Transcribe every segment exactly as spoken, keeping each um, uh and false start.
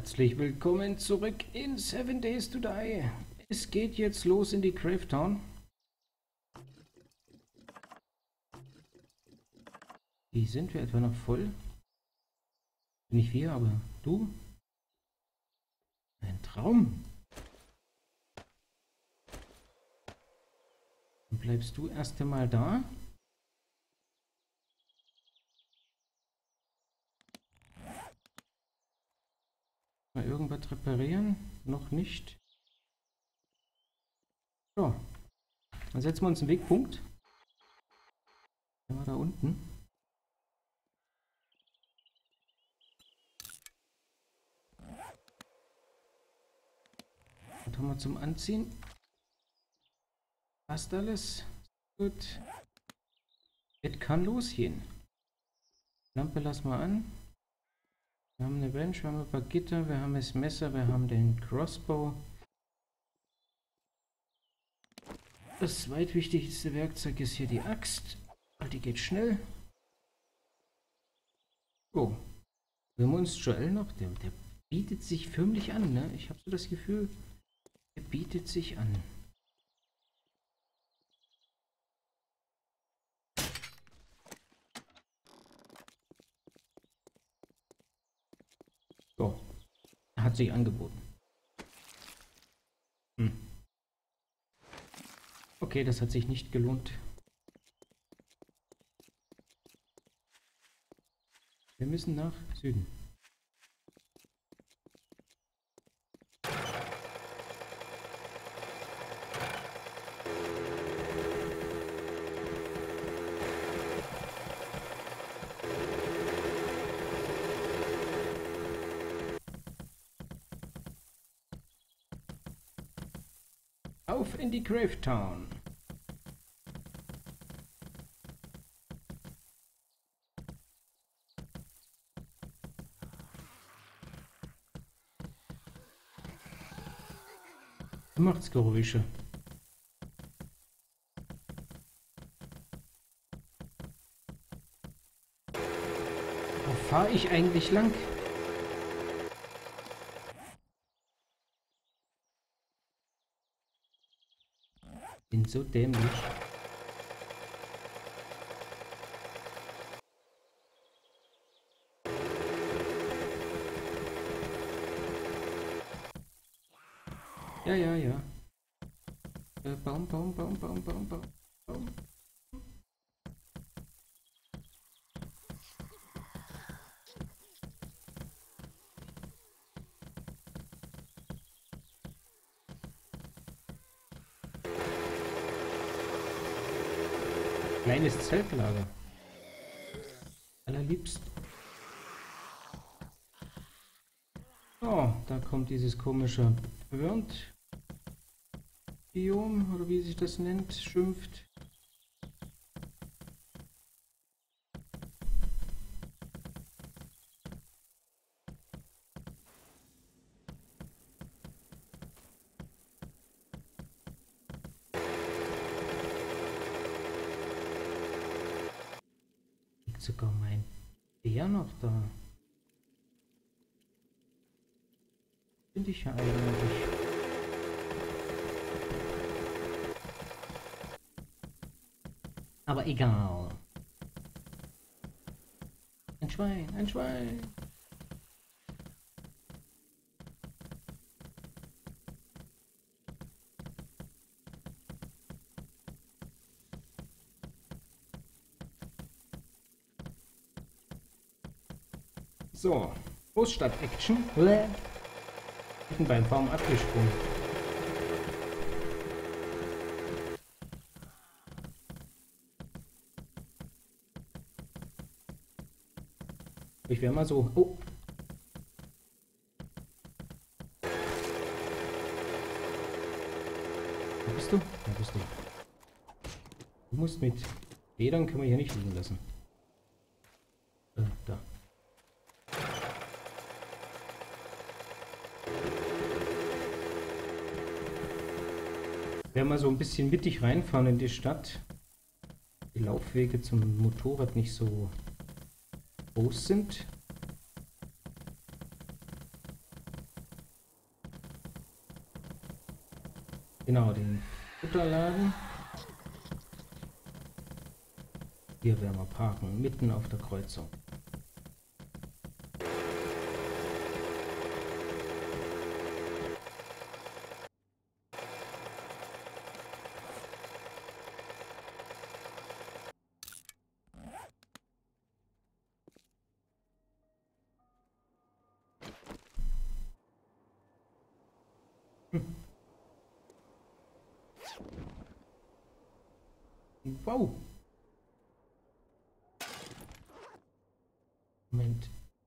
Herzlich willkommen zurück in Seven Days to Die. Es geht jetzt los in die Gravetown. Die sind wir etwa noch voll? Nicht wir, aber du? Ein Traum. Dann bleibst du erst einmal da. Mal irgendwas reparieren? Noch nicht. So. Dann setzen wir uns einen Wegpunkt. Der war da unten. Was haben wir zum Anziehen? Passt alles? Gut. Jetzt kann losgehen. Lampe lassen wir an. Wir haben eine Bench, wir haben ein paar Gitter, wir haben das Messer, wir haben den Crossbow. Das zweitwichtigste Werkzeug ist hier die Axt, weil die geht schnell. Oh, wir haben uns Joel noch, der, der bietet sich förmlich an, ne? Ich habe so das Gefühl, er bietet sich an. So, er hat sich angeboten. Hm. Okay, das hat sich nicht gelohnt. Wir müssen nach Süden. Auf in die Gravetown. Macht's Geräusche. Wo fahre ich eigentlich lang? Bin so dämlich. Ja, ja, ja. Äh, Baum, Baum, Baum, Baum, Baum, Baum, Baum. Kleines Zeltlager. Allerliebst. Oh, da kommt dieses komische Burnt Biom, oder wie sich das nennt, schimpft. Liegt sogar mein Bär noch da. Finde ich ja eigentlich. Aber egal. Ein Schwein, ein Schwein. So, Großstadt-Action. Mitten beim Baum abgesprungen. Ich wäre mal so. Oh. Wo bist du? Da bist du. Du musst mit. Federn können wir hier nicht liegen lassen. Äh, da. Wenn wir so ein bisschen mittig reinfahren in die Stadt, die Laufwege zum Motorrad nicht so groß sind. Genau, den Futterladen. Hier werden wir parken, mitten auf der Kreuzung. Hm. Wow! Moment.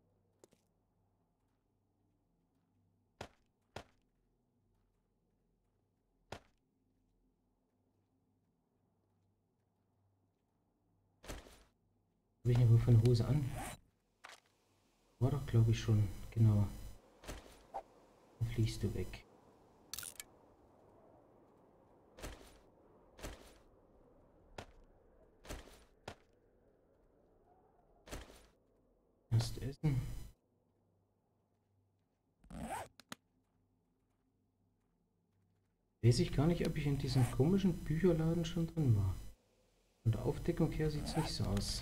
Habe ich eine von Hose an? War doch, glaube ich, schon. Genau. Dann fliegst du weg. Erst essen. Weiß ich gar nicht, ob ich in diesem komischen Bücherladen schon drin war. Von der Aufdeckung her sieht es nicht so aus.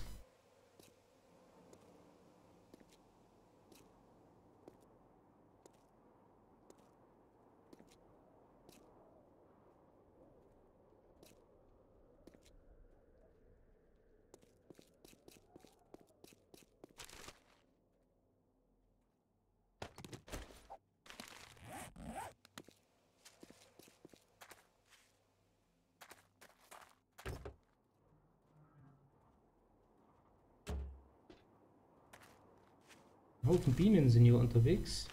Ein Haufen Bienen sind hier unterwegs.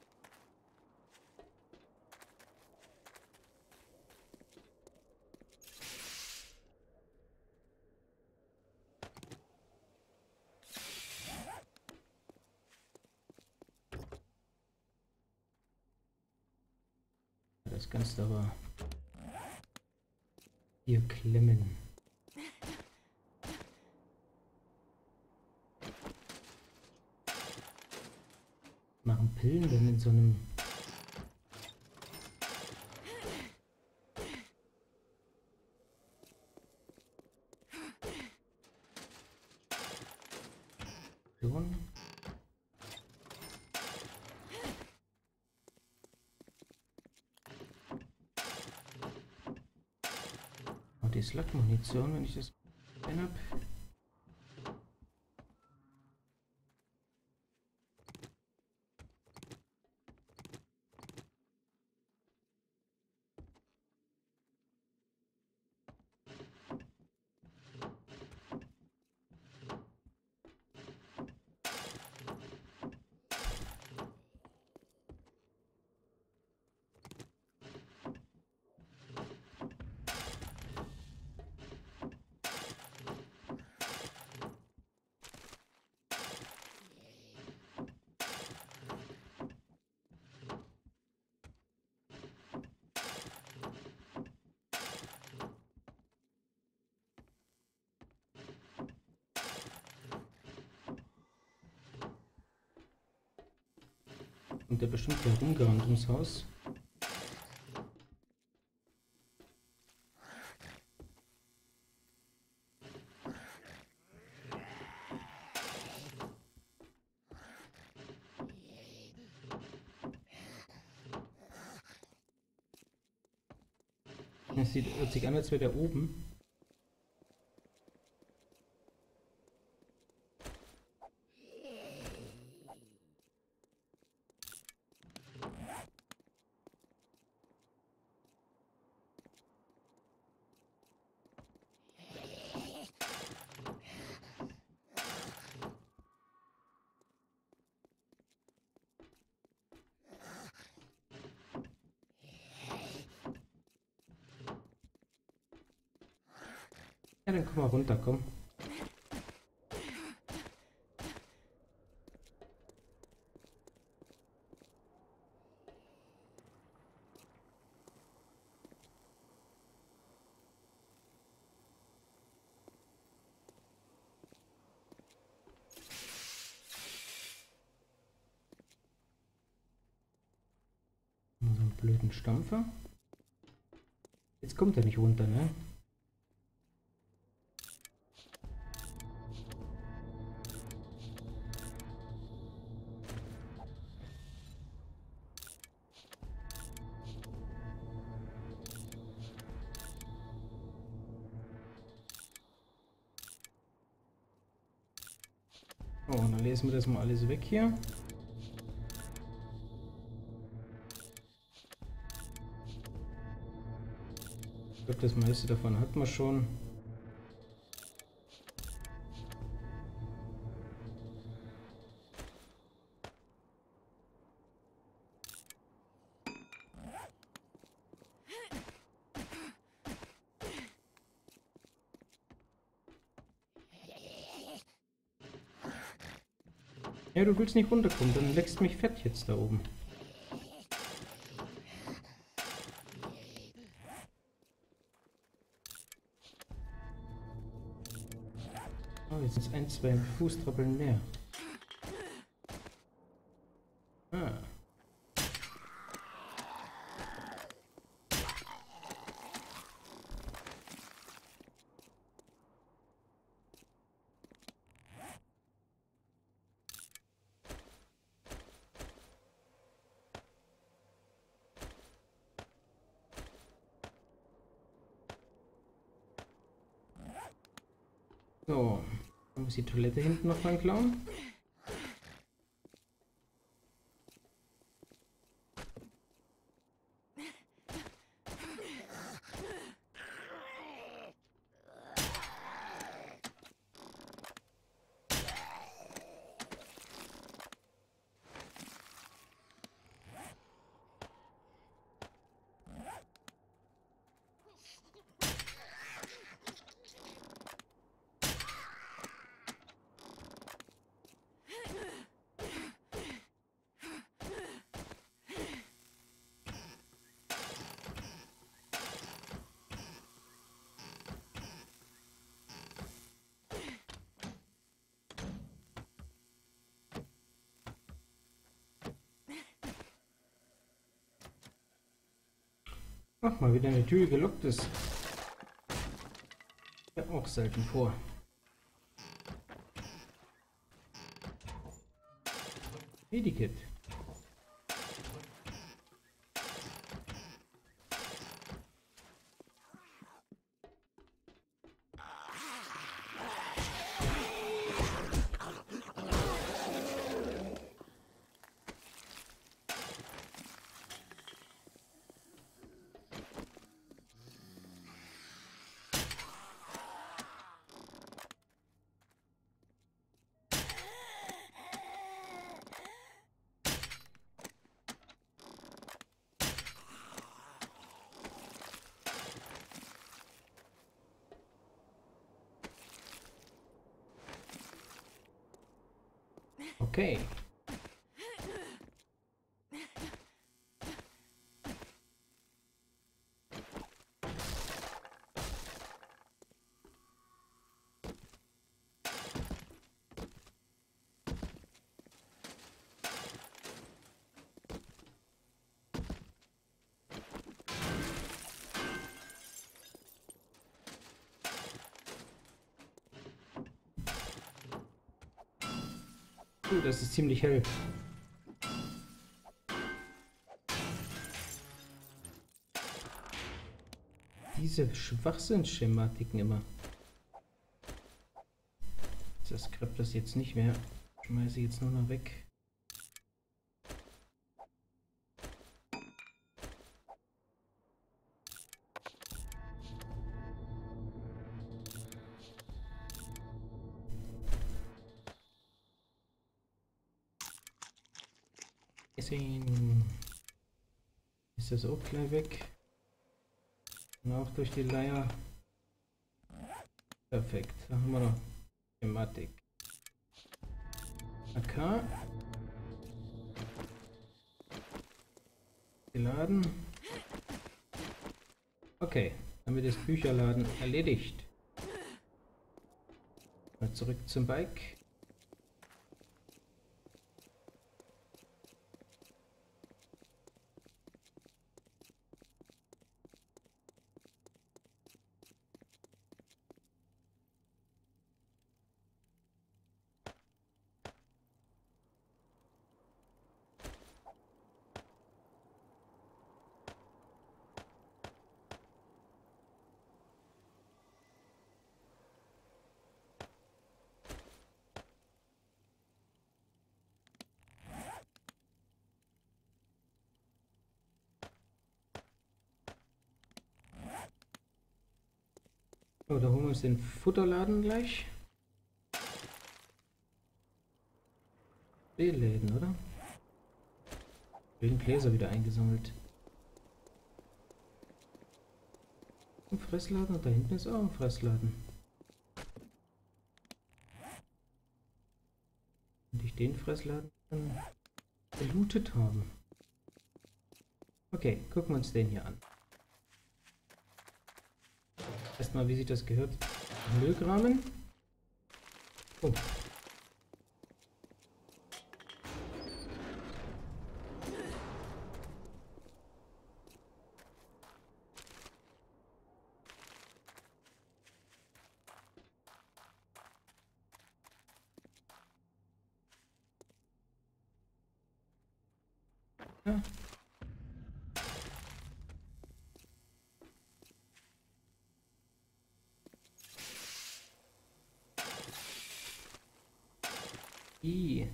Das kannst du aber hier klemmen. Machen Pillen denn in so einem... Klon? Oh, die Slug-Munition, wenn ich das gesehen habe. Und der bestimmt herumgerannt ums Haus. Das sieht hört sich an, als wäre der oben. Ja, dann komm mal runter, komm. So einen blöden Stampfer. Jetzt kommt er nicht runter, ne? Oh, dann lesen wir das mal alles weg hier. Ich glaube, das meiste davon hat man schon. Ja, du willst nicht runterkommen, dann leckst mich fett jetzt da oben. Oh, jetzt sind es ein, zwei Fußtrappeln mehr. Ah. So, dann muss die Toilette hinten noch mal klauen. Ach, mal wieder eine Tür gelockt ist. Ja, auch selten vor. Medikit. Okay. Uh, das ist ziemlich hell. Diese Schwachsinnsschematiken immer. Das Skript das jetzt nicht mehr. Schmeiße ich jetzt nur noch weg. Sehen. Ist das auch gleich weg? Und auch durch die Leier. Perfekt. Da haben wir noch Thematik. A K. Geladen. Okay, damit ist Bücherladen erledigt. Mal zurück zum Bike. Oh, da holen wir uns den Futterladen gleich. Läden, oder? Den Gläser wieder eingesammelt. Ein Fressladen und da hinten ist auch ein Fressladen. Und ich den Fressladen dann gelootet habe. Okay, gucken wir uns den hier an. Erstmal, wie sich das gehört. Müllgraben. Oh. Ja. I.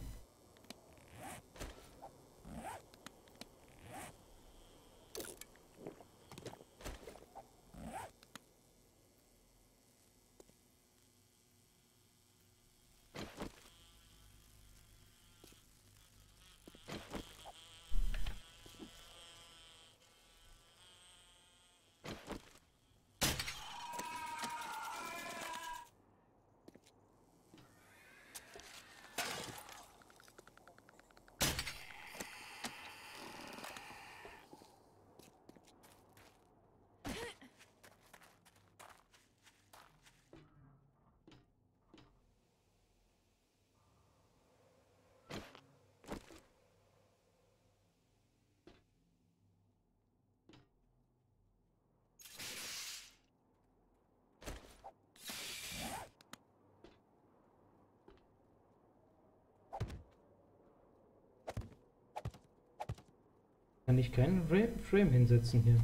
Kann ich keinen Frame hinsetzen hier?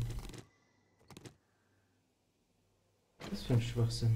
Was ist für ein Schwachsinn?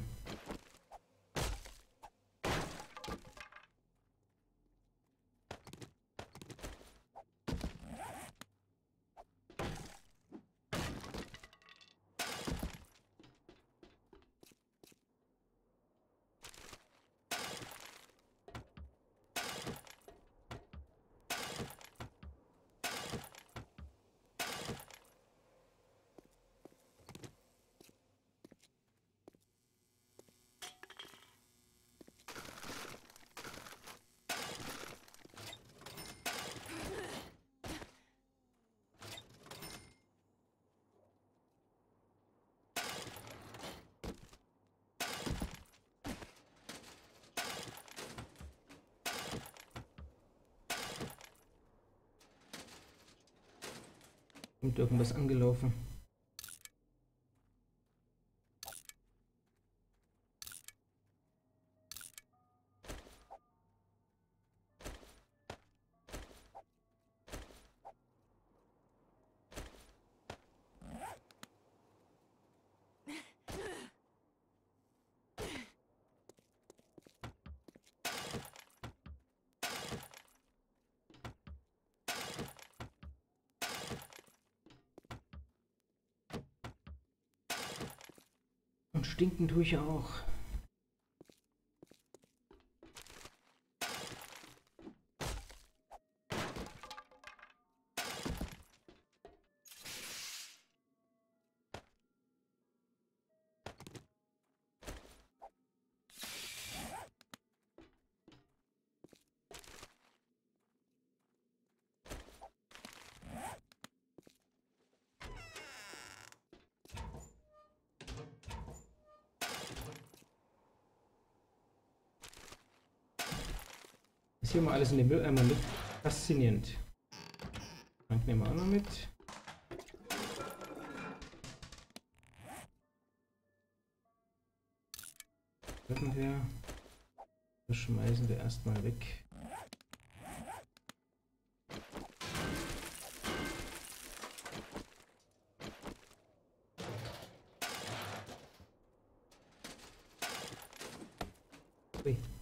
Kommt irgendwas angelaufen? Und stinken tue ich auch. Hier mal alles in den Mülleimer mit. Faszinierend. Frank nehmen wir auch noch mit. Würden wir. Das schmeißen wir erstmal weg. Ui.